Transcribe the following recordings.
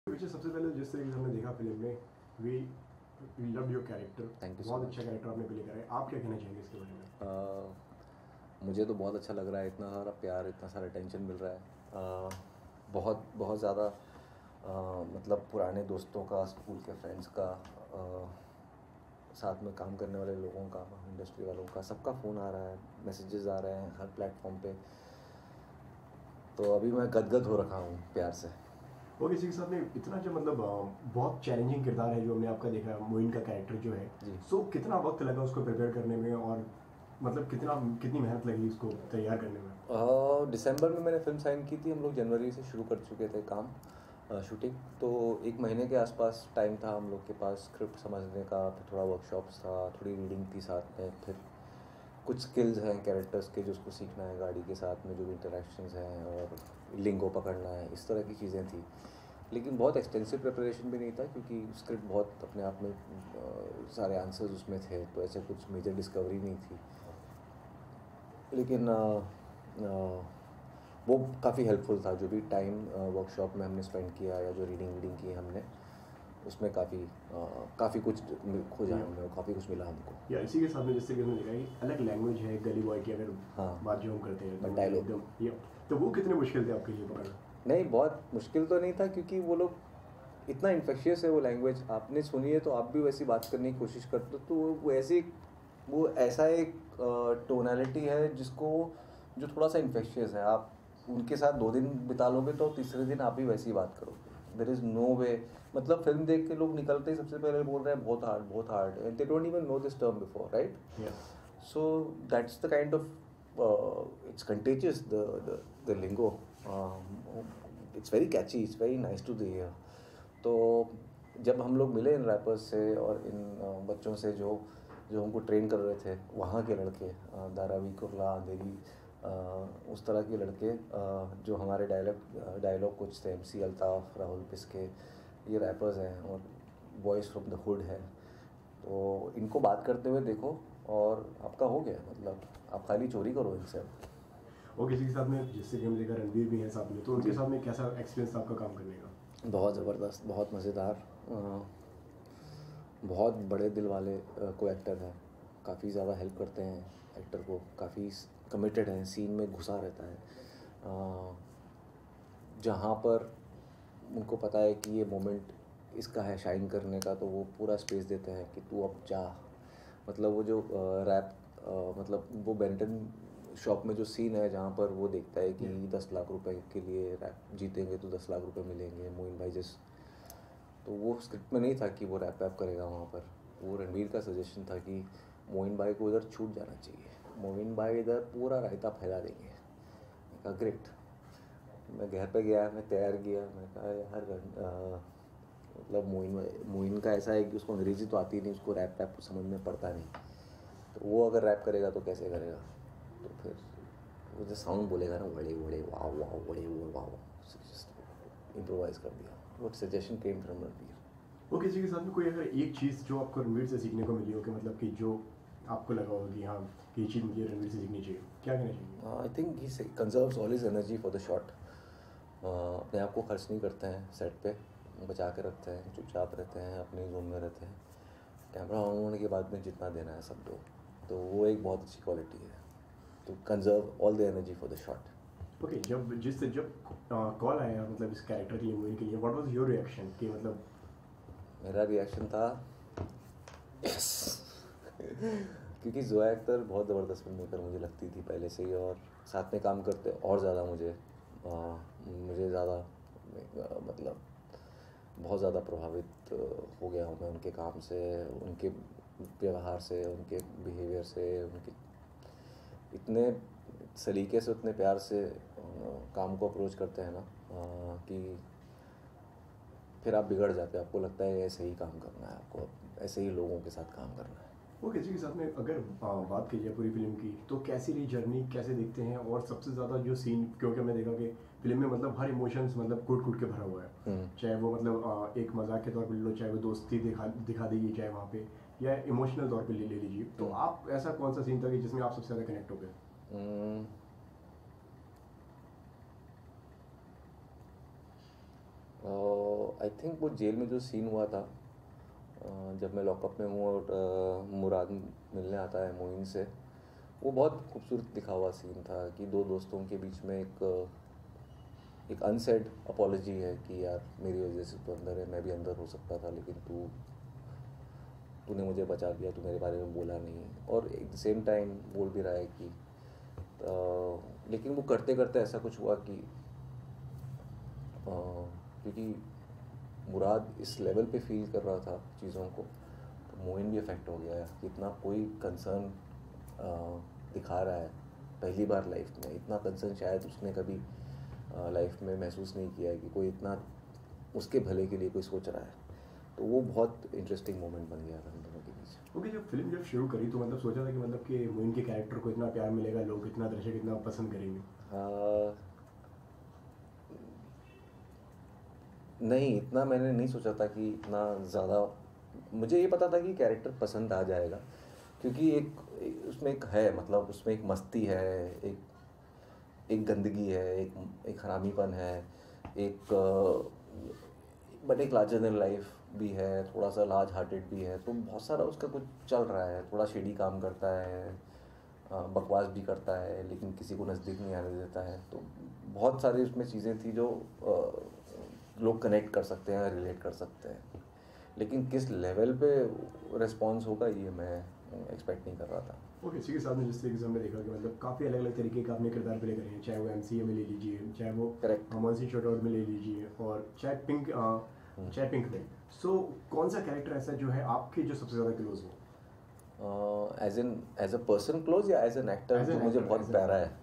विच सबसे पहले जिस तरीके से हमने देखा फिल्म में, we we love your character. Thank you so बहुत मच। अच्छा कैरेक्टर आपने प्ले करा है। आप क्या कहना चाहेंगे इसके बारे में? मुझे तो बहुत अच्छा लग रहा है, इतना सारा प्यार, इतना सारा अटेंशन मिल रहा है। बहुत बहुत ज़्यादा मतलब पुराने दोस्तों का, स्कूल के फ्रेंड्स का, साथ में काम करने वाले लोगों का, इंडस्ट्री वालों का, सबका फ़ोन आ रहा है, मैसेजेस आ रहे हैं हर प्लेटफॉर्म पे। तो अभी मैं गदगद हो रखा हूँ प्यार से। वो किसी के साथ में इतना जो मतलब बहुत चैलेंजिंग किरदार है जो हमने आपका देखा, मोइन का कैरेक्टर जो है जी। सो कितना वक्त लगा उसको प्रिपेयर करने में, और मतलब कितनी मेहनत लगी उसको तैयार करने में? दिसंबर में मैंने फ़िल्म साइन की थी। हम लोग जनवरी से शुरू कर चुके थे काम, शूटिंग। तो 1 महीने के आसपास टाइम था हम लोग के पास स्क्रिप्ट समझने का। फिर थोड़ा वर्कशॉप्स था, थोड़ी रीडिंग थी साथ में। फिर कुछ स्किल्स हैं कैरेक्टर्स के जो उसको सीखना है, गाड़ी के साथ में जो भी इंटरेक्शंस हैं, और लिंगो पकड़ना है, इस तरह की चीज़ें थी। लेकिन बहुत एक्सटेंसिव प्रिपरेशन भी नहीं था, क्योंकि स्क्रिप्ट बहुत अपने आप में सारे आंसर्स उसमें थे, तो ऐसे कुछ मेजर डिस्कवरी नहीं थी। लेकिन वो काफ़ी हेल्पफुल था, जो भी टाइम वर्कशॉप में हमने स्पेंड किया या जो रीडिंग वीडिंग की हमने, उसमें काफ़ी कुछ खोजा हमने, और काफ़ी कुछ मिला हमको। या इसी के साथ में जैसे कि हमने देखा कि अलग लैंग्वेज है गली बॉय की, अगर हाँ। बात जो हम करते हैं तो डायलॉग एकदम या तो वो कितने मुश्किल थे आपके लिए पकड़ना? नहीं, बहुत मुश्किल तो नहीं था, क्योंकि वो लोग इतना इन्फेक्शियस है वो लैंग्वेज। आपने सुनी है तो आप भी वैसी बात करने की कोशिश करते हो। तो वो ऐसा एक टोनैलिटी है जो थोड़ा सा इन्फेक्शियस है। आप उनके साथ 2 दिन बिता लोगे तो तीसरे दिन आप भी वैसी बात करोगे। There is no way. मतलब फिल्म देख के लोग निकलते ही सबसे पहले बोल रहे हैं बहुत हार्ड, बहुत hard, and they don't even know this term before, right? So that's the kind of it's contagious, the lingo. It's very catchy, it's very nice to the ear. तो जब हम लोग मिले इन रैपर्स से और इन बच्चों से जो जो हमको ट्रेन कर रहे थे, वहाँ के लड़के, धारावी, कुर्ला, अंधेरी, उस तरह के लड़के, जो हमारे डायलॉग कुछ थे, MC अल्ताफ़, राहुल पिस्के, ये रैपर्स हैं और वॉइस फ्रॉम द हुड है। तो इनको बात करते हुए देखो और आपका हो गया। मतलब आप खाली चोरी करो इनसे। और किसी के साथ में जिससे कि हम देखा रणवीर भी हैं साथ में, तो उनके साथ में कैसा एक्सपीरियंस आपका काम करने का? बहुत ज़बरदस्त, बहुत मज़ेदार, बहुत बड़े दिल वाले को एक्टर हैं। काफ़ी ज़्यादा हेल्प करते हैं एक्टर को, काफ़ी कमिटेड हैं, सीन में घुसा रहता है। जहाँ पर उनको पता है कि ये मोमेंट इसका है शाइन करने का, तो वो पूरा स्पेस देते हैं कि तू अब जा। मतलब वो जो रैप, मतलब वो बेंटन शॉप में जो सीन है जहाँ पर वो देखता है कि 10 लाख रुपए के लिए रैप जीतेंगे तो 10 लाख रुपए मिलेंगे मोइन भाई जिस, तो वो स्क्रिप्ट में नहीं था कि वो रैप करेगा वहाँ पर। वो रणवीर का सजेशन था कि मोइन भाई को इधर छूट जाना चाहिए, मोइन भाई इधर पूरा रायता फैला देंगे। मैंने कहा ग्रेट। मैं घर पे गया, मैं तैयार किया, मैं कहा यार मतलब मोइन का ऐसा है कि उसको अंग्रेज़ी तो आती नहीं, उसको रैप समझ में पड़ता नहीं, तो वो अगर रैप करेगा तो कैसे करेगा? तो फिर वो जो साउंड बोलेगा ना, बड़े बड़े वाह वाह, बड़े वाह, जस्ट इम्प्रोवाइज़ कर दिया। वो सजेशन केम फ्रॉम रणवीर। वो किसी के साथ में कोई अगर एक चीज़ जो आपको रणवीर से सीखने को मिली हो, कि मतलब कि जो आपको लगा हो कि हाँ कि ये चीज़ मुझे रणवीर से सीखनी चाहिए, क्या कहना चाहिए? I think he conserves all his energy for the shot. अपने आप को खर्च नहीं करते हैं सेट पे, बचा के रखते हैं, चुपचाप रहते हैं, अपने जोन में रहते हैं। कैमरा ऑन होने के बाद में जितना देना है सब दो, तो वो एक बहुत अच्छी क्वालिटी है। तो conserve all the energy for the shot. Okay, जब कॉल आया मतलब इस कैरेक्टर के लिए, मूवी के लिए, व्हाट वाज योर रिएक्शन? कि मतलब मेरा रिएक्शन था यस क्योंकि जोया अख्तर बहुत ज़बरदस्त फिल्म मेकर मुझे लगती थी पहले से ही, और साथ में काम करते और ज़्यादा मुझे ज़्यादा मतलब बहुत ज़्यादा प्रभावित हो गया हूँ मैं उनके काम से, उनके व्यवहार से, उनके बिहेवियर से, उनके इतने सलीके से, उतने प्यार से काम को अप्रोच करते हैं ना, कि फिर आप बिगड़ जाते हैं। आपको लगता है ऐसे ही काम करना है, आपको ऐसे ही लोगों के साथ काम करना है। वो किसी के साथ में अगर बात की जाए पूरी फिल्म की, तो कैसी रही जर्नी, कैसे देखते हैं? और सबसे ज़्यादा जो सीन, क्योंकि हमने देखा कि फिल्म में मतलब हर इमोशंस मतलब कूट कूट के भरा हुआ है, चाहे वो मतलब एक मजाक के तौर पर ले लो, चाहे वो दोस्ती दिखा देगी, चाहे वहाँ पे या इमोशनल तौर पे ले लीजिए। तो आप ऐसा कौन सा सीन था कि जिसमें आप सबसे ज़्यादा कनेक्ट हो गए? आई थिंक वो जेल में जो सीन हुआ था, जब मैं लॉकअप में हूँ और मुराद मिलने आता है मोइन से, वो बहुत खूबसूरत दिखा हुआ सीन था कि दो दोस्तों के बीच में एक अनसेड अपॉलॉजी है कि यार मेरी वजह से तू अंदर है, मैं भी अंदर हो सकता था लेकिन तूने मुझे बचा लिया, तू मेरे बारे में बोला नहीं। और एट द सेम टाइम बोल भी रहा है कि लेकिन वो करते करते ऐसा कुछ हुआ कि क्योंकि मुराद इस लेवल पे फील कर रहा था चीज़ों को, तो मोइन भी अफेक्ट हो गया है। इतना कोई कंसर्न दिखा रहा है पहली बार लाइफ में, इतना कंसर्न शायद उसने कभी लाइफ में महसूस नहीं किया है कि कोई इतना उसके भले के लिए कोई सोच रहा है। तो वो बहुत इंटरेस्टिंग मोमेंट बन गया था हम दोनों के बीच। ओके, जब फिल्म जब शुरू करी तो मतलब सोचा था कि मतलब कि मोइन के कैरेक्टर को इतना प्यार मिलेगा, लोग इतना दर्शक इतना पसंद करेंगे? नहीं, इतना मैंने नहीं सोचा था कि इतना ज़्यादा। मुझे ये पता था कि कैरेक्टर पसंद आ जाएगा, क्योंकि उसमें एक है, मतलब उसमें एक मस्ती है, एक गंदगी है, एक हरामीपन है, एक बट एक लार्जर देन लाइफ भी है, थोड़ा सा लार्ज हार्टेड भी है। तो बहुत सारा उसका कुछ चल रहा है, थोड़ा शेडी काम करता है, बकवास भी करता है, लेकिन किसी को नज़दीक नहीं आने देता है। तो बहुत सारी उसमें चीज़ें थी जो लोग कनेक्ट कर सकते हैं, रिलेट कर सकते हैं। लेकिन किस लेवल पे रिस्पॉन्स होगा ये मैं एक्सपेक्ट नहीं कर रहा था। ओके, इसी के साथ में जिस तरीके से हमने देखा कि मतलब काफ़ी अलग अलग तरीके का आपने किरदार प्ले करे हैं, चाहे वो एमसीए में ले लीजिए, चाहे वो करेक्ट। मनसी शॉटआउट में ले लीजिए, और चाहे पिंक में। सो कौन सा कैरेक्टर ऐसा जो है आपके जो सबसे ज़्यादा क्लोज हो? एज अ पर्सन क्लोज या एज एन एक्टर जो मुझे बहुत प्यारा है?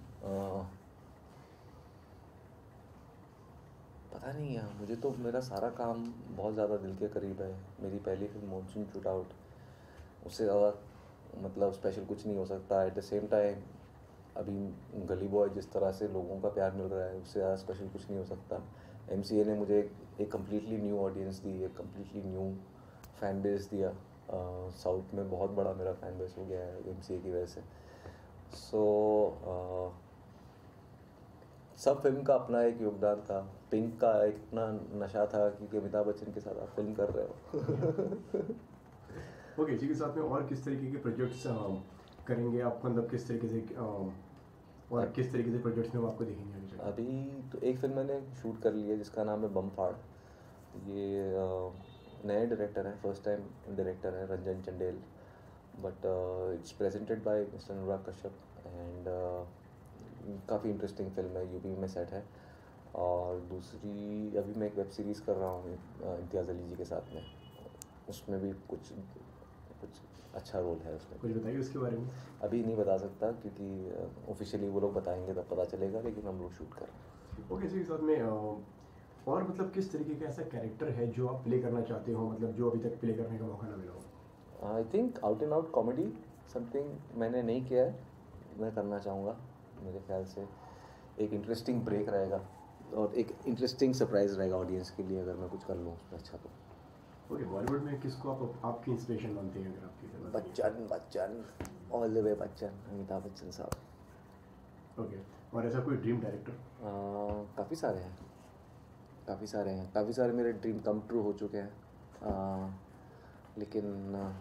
पता नहीं यार, मुझे तो मेरा सारा काम बहुत ज़्यादा दिल के करीब है। मेरी पहली फिल्म मॉनसून शूटआउट, उससे ज़्यादा मतलब स्पेशल कुछ नहीं हो सकता। एट द सेम टाइम अभी गली बॉय जिस तरह से लोगों का प्यार मिल रहा है, उससे ज़्यादा स्पेशल कुछ नहीं हो सकता। एमसीए ने मुझे एक कम्प्लीटली न्यू ऑडियंस दी, एक कम्प्लीटली न्यू फैन बेस दिया। साउथ में बहुत बड़ा मेरा फैन बेस हो गया है एमसीए की वजह से। सो सब फिल्म का अपना एक योगदान था। पिंक का इतना नशा था क्योंकि अमिताभ बच्चन के साथ आप फिल्म कर रहे हो। ओके, इसी के साथ में और किस तरीके के प्रोजेक्ट्स करेंगे आप, मतलब किस तरीके से और किस तरीके से प्रोजेक्ट्स में हम आपको देखेंगे? अभी तो एक फिल्म मैंने शूट कर ली है जिसका नाम है बम फाड़। ये नए डायरेक्टर हैं, फर्स्ट टाइम डायरेक्टर है Ranjan Chandel, but it's presented by mister Anurag Kashyap and काफ़ी इंटरेस्टिंग फिल्म है, यूपी में सेट है। और दूसरी अभी मैं एक वेब सीरीज़ कर रहा हूँ इम्तियाज़ अली जी के साथ में, उसमें भी कुछ अच्छा रोल है उसमें। कुछ बताइए उसके बारे में। अभी नहीं बता सकता क्योंकि ऑफिशियली वो लोग बताएंगे तब पता चलेगा, लेकिन हम लोग शूट कर रहे हैं। ओके, इसी के साथ में और मतलब किस तरीके का ऐसा कैरेक्टर है जो आप प्ले करना चाहते हो, मतलब जो अभी तक प्ले करने का मौका ना मिला हो? I think out and out comedy something मैंने नहीं किया है, मैं करना चाहूँगा। मेरे ख्याल से एक इंटरेस्टिंग ब्रेक रहेगा और एक इंटरेस्टिंग सरप्राइज रहेगा ऑडियंस के लिए अगर मैं कुछ कर लूँ उसमें अच्छा तो। ओके, बॉलीवुड में किसको आप आपकी इंस्पिरेशन मानते हैं अगर आपकी film? Bachchan all the way Bachchan, Amitabh Bachchan साहब। ओके, और ऐसा कोई ड्रीम डायरेक्टर? काफ़ी सारे हैं, काफ़ी सारे मेरे ड्रीम कम ट्रू हो चुके हैं। लेकिन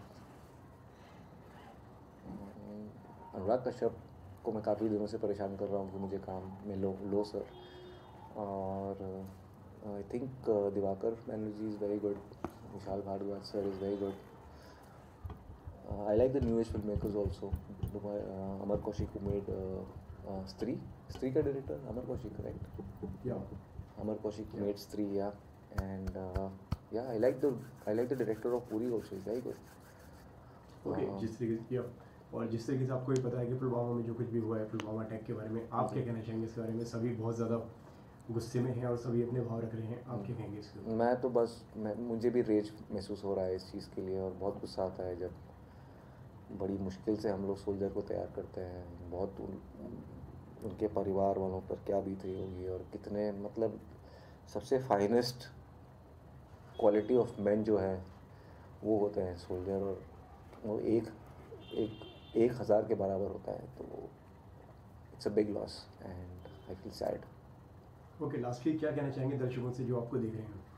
अनुराग कश्यप को मैं काफ़ी दिनों से परेशान कर रहा हूँ कि मुझे काम में लो सर। और I think Diwakar Banerjee is very good, Vishal Bhardwaj sir is very good. I like the new age film makers also. Amar Kaushik who made स्त्री का डायरेक्टर अमर कौशिक, करेक्ट? या अमर Kaushik made Stree, yeah and I like the director of पूरी also, is very good. Okay, जिस तरीके से और जिस तरीके से आपको ये पता है कि पुलवामा में जो कुछ भी हुआ है, पुलवामा अटैक के बारे में आप क्या कहना चाहेंगे इसके बारे में? सभी बहुत ज़्यादा गुस्से में हैं और सभी अपने भाव रख रहे हैं, आप क्या कहेंगे इसके ऊपर? मैं तो बस मुझे भी रेज महसूस हो रहा है इस चीज़ के लिए, और बहुत गुस्सा आता है जब बड़ी मुश्किल से हम लोग सोल्जर को तैयार करते हैं। बहुत उनके परिवार वालों पर क्या बीत रही होगी, और कितने मतलब सबसे फाइनेस्ट क्वालिटी ऑफ मैन जो है वो होते हैं सोल्जर, और वो एक हज़ार के बराबर होता है। तो it's a big loss and I feel sad. Okay, lastly क्या कहना चाहेंगे दर्शकों से जो आपको देख रहे हैं?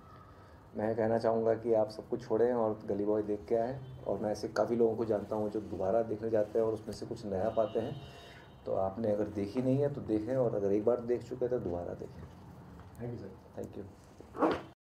मैं कहना चाहूँगा कि आप सब कुछ छोड़ें और गली बॉय देख के आएँ। और मैं ऐसे काफ़ी लोगों को जानता हूँ जो दोबारा देखने जाते हैं और उसमें से कुछ नया पाते हैं। तो आपने अगर देखी नहीं है तो देखें, और अगर एक बार देख चुके हैं तो दोबारा देखें। Thank you sir. Thank you.